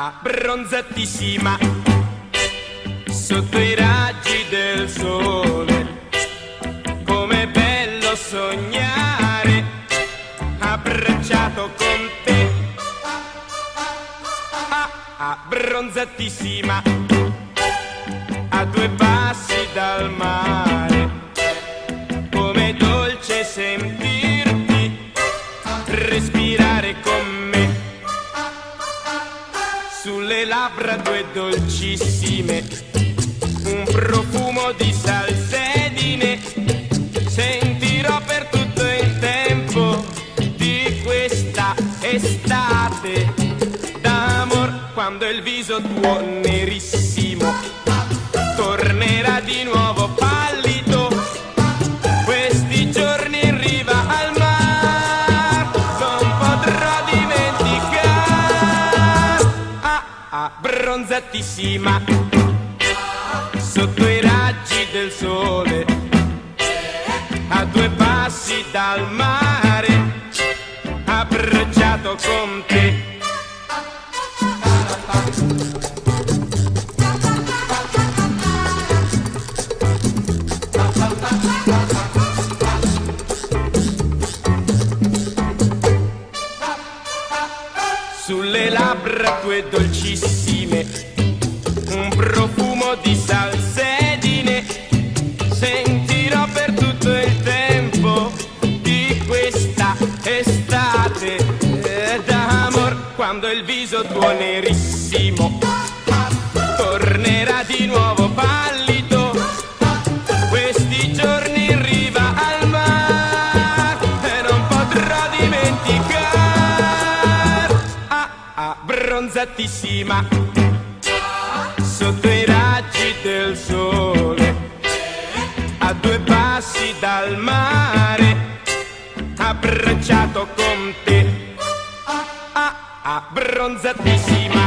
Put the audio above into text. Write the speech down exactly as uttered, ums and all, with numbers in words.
abbronzatissima sotto i raggi del sole. Com'è bello sognare abbracciato con te, abbronzatissima a due passi dal mare. Com'è dolce sentirti respirare con me, sulle labbra due dolcissime, un profumo di salsedine. Sentirò per tutto il tempo di questa estate d'amor, quando il viso tuo nerissimo tornerà di nuovo pallido. Questi giorni in riva al mar non potrò dimenticare, ah, abbronzatissima sotto i raggi del sole, a due passi dal mare, abbracciato con te. Sulle labbra tue dolcissime, un profumo di salsedine. Sentirò per tutto il tempo di questa estate d'amor, quando il viso tuo nerissimo tornerà di nuovo pallido. Questi giorni in riva al mar e non potrò dimenticare, ah, abbronzatissima sotto i raggi del sole, a due passi dal mare, abbracciato con te, ah, abbronzatissima.